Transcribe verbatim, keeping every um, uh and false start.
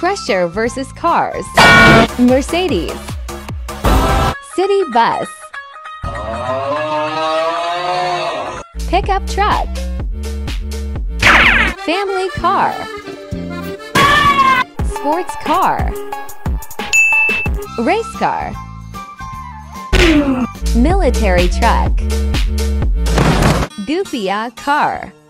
Crusher versus Cars. Mercedes. City bus. Pickup truck. Family car. Sports car. Race car. Military truck. Goofia car.